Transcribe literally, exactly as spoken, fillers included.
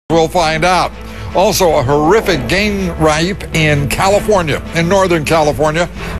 We'll find out. Also, a horrific gang rape in California, in Northern California.